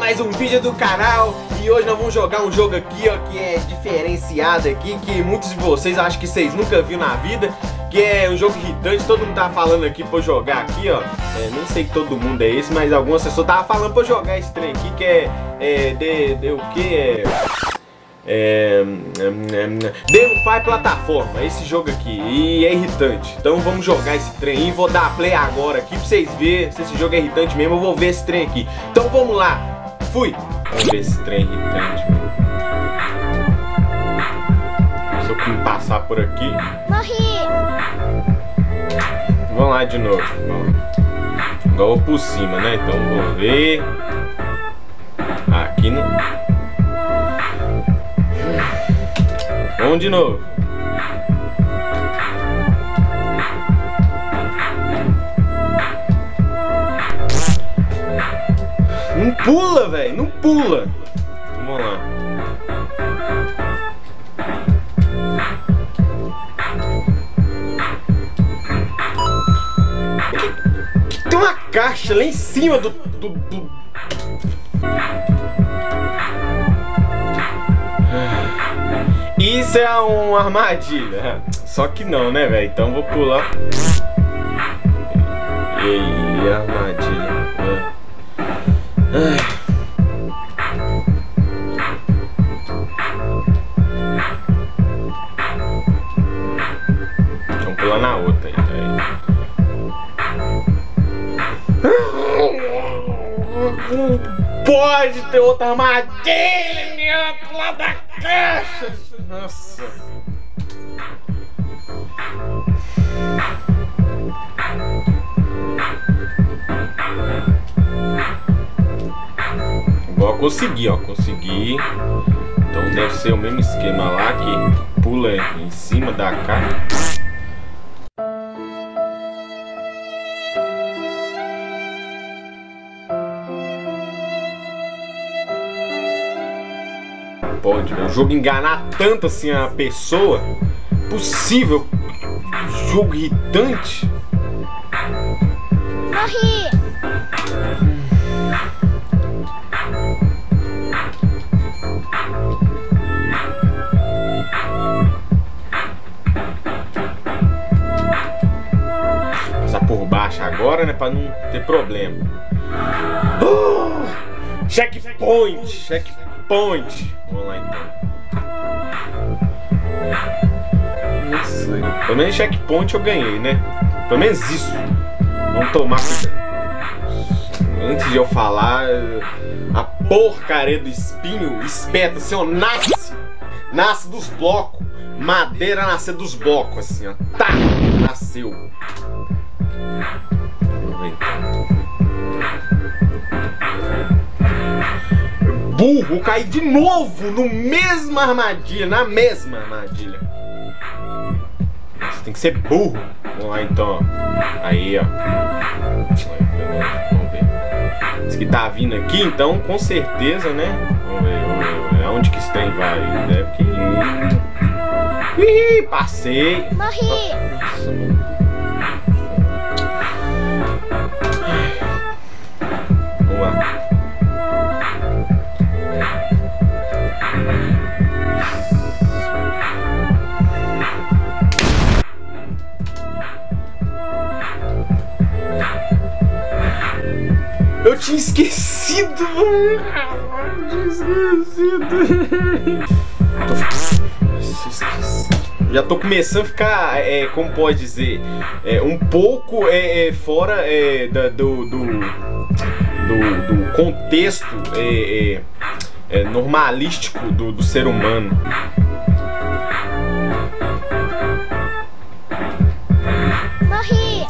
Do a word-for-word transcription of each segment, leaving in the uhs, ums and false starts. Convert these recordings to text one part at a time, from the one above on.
mais um vídeo do canal. E hoje nós vamos jogar um jogo aqui, ó, que é diferenciado aqui, que muitos de vocês acham que vocês nunca viram na vida, que é um jogo irritante. Todo mundo tá falando aqui pra eu jogar aqui, ó. É, nem sei que todo mundo é esse, mas algumas pessoas tava falando pra eu jogar esse trem aqui, que é, é de, de o que é... É, Delphi plataforma, esse jogo aqui, e é irritante. Então vamos jogar esse trem e vou dar play agora aqui pra vocês verem se esse jogo é irritante mesmo. Eu vou ver esse trem aqui. Então vamos lá, fui. Vamos ver esse trem irritante. Se eu me passar por aqui. Morri. Vamos lá de novo. Agora eu vou por cima, né? Então vou ver. Aqui não. Vamos de novo. Não pula, velho. Não pula. Vamos lá. Tem uma caixa lá em cima do... do, do... Isso é uma armadilha. Só que não, né, velho? Então vou pular. E armadilha. Ai. Vamos pular na outra aí. Pode ter outra armadilha lá da caixa. Nossa. Igual consegui, ó, consegui. Então deve ser o mesmo esquema lá que pula em cima da caixa. Pode o jogo enganar tanto assim a pessoa? Possível? Jogo irritante? Morri! Passar por baixo agora, né? Pra não ter problema. Oh! Checkpoint! Checkpoint! Vamos lá então. Nossa, pelo menos checkpoint eu ganhei, né? Pelo menos isso. Vamos tomar cuidado. Antes de eu falar, a porcaria do espinho espeta assim, ó, nasce. Nasce dos blocos. Madeira nasce dos blocos, assim, ó. Tá! Nasceu. Vamos ver então. Burro, caí de novo no mesma armadilha, na mesma armadilha. Você tem que ser burro. Vamos lá então, ó. Aí, ó. Vamos ver. Esse que tá vindo aqui, então, com certeza, né? Vamos ver, vamos ver. Aonde que esse trem vai? Deve que... Ih, passei. Morri. Nossa, mano. Vamos lá. Eu tinha esquecido, mano. Eu tinha esquecido. Já tô começando a ficar, é, como pode dizer, é, um pouco é, é, fora é, da, do, do, do, do contexto é, é, é, normalístico do, do ser humano. Morri!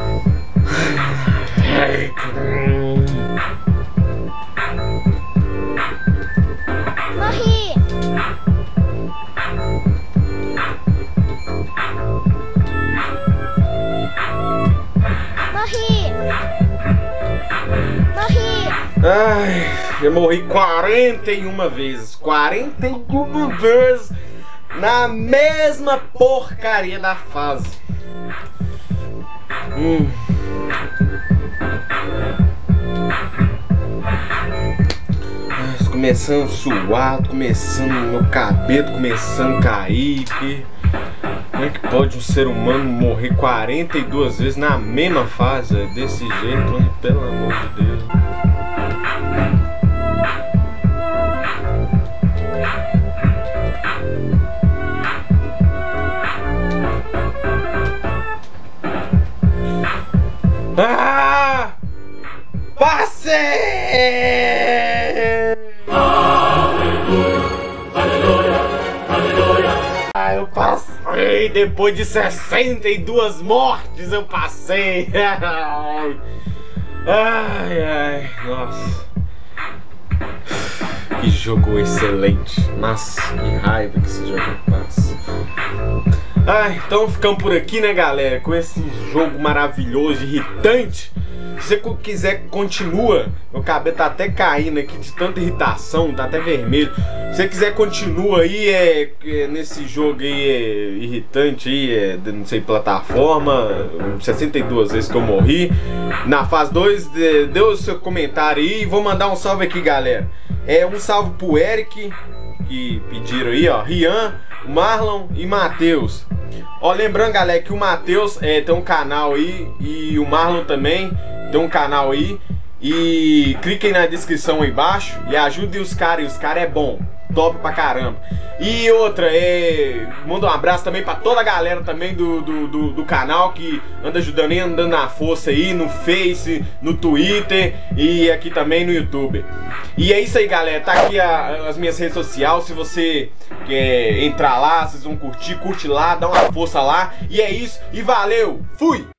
Morri! Morri! Morri! Ai, eu morri quarenta e uma vezes. quarenta e uma vezes na mesma porcaria da fase. Hum. começando a suar, tô começando, meu cabelo começando a cair. Que... Como é que pode um ser humano morrer quarenta e duas vezes na mesma fase? Desse jeito, né? Pelo amor de Deus. Ah! Passei! Aleluia, aleluia, aleluia. Ah, eu passei! Depois de sessenta e duas mortes, eu passei! Ai, ai, nossa! Que jogo excelente! Nossa, que raiva que esse jogo passa! Ah, então ficamos por aqui, né, galera, com esse jogo maravilhoso, irritante. Se você quiser, continua. Meu cabelo tá até caindo aqui de tanta irritação, tá até vermelho. Se você quiser, continua aí é, é, nesse jogo aí é, irritante aí, é, de, não sei, plataforma, sessenta e duas vezes que eu morri. Na fase dois, de, dê o seu comentário aí. Vou mandar um salve aqui, galera. É um salve pro Eric, que pediram aí, ó, Rian, Marlon e Matheus. Ó, lembrando, galera, que o Matheus é, tem um canal aí e o Marlon também tem um canal aí. E cliquem na descrição aí embaixo e ajudem os caras, e os caras é bom, top pra caramba. E outra, é, manda um abraço também pra toda a galera também do, do, do, do canal que anda ajudando e andando na força aí, no Face, no Twitter e aqui também no YouTube. E é isso aí, galera, tá aqui a, as minhas redes sociais, se você quer entrar lá, vocês vão curtir, curte lá, dá uma força lá. E é isso, e valeu, fui!